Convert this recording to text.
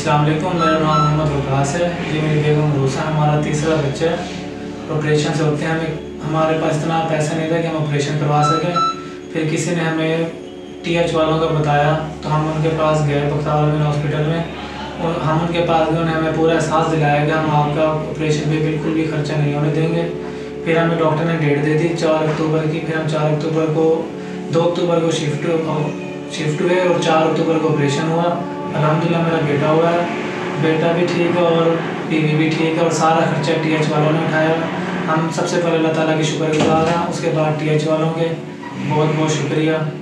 अस्सलाम वालेकुम। मेरा नाम मोहम्मद वकास है। ये मेरी बेगम रूसा। हमारा तीसरा बच्चा है। ऑपरेशन से होते हैं। हमारे पास इतना पैसा नहीं था कि हम ऑपरेशन करवा सकें। फिर किसी ने हमें TH वालों का बताया तो हम उनके पास गए बख्तावर अमीन हॉस्पिटल में। और हम उनके पास गए, उन्होंने हमें पूरा एहसास दिलाया कि हम आपका ऑपरेशन पे बिल्कुल भी खर्चा नहीं होने देंगे। फिर हमें डॉक्टर ने डेट दे दी 4 अक्टूबर की। फिर हम 4 अक्टूबर को 2 अक्टूबर को शिफ्ट हुए और 4 अक्टूबर को ऑपरेशन हुआ। अल्हम्दुलिल्लाह मेरा बेटा हुआ है। बेटा भी ठीक है और बीवी भी ठीक है और सारा खर्चा TH वालों ने उठाया। हम सबसे पहले अल्लाह ताला की शुक्रगुजार हैं, उसके बाद TH वालों के बहुत बहुत शुक्रिया।